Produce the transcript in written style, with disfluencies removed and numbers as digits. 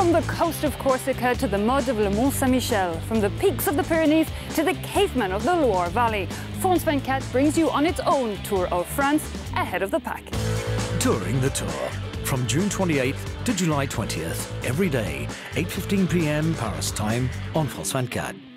From the coast of Corsica to the mud of Le Mont Saint-Michel, from the peaks of the Pyrenees to the cavemen of the Loire Valley, France 24 brings you on its own tour of France ahead of the pack. Touring the Tour. From June 28th to July 20th, every day, 8:15 p.m. Paris time on France 24.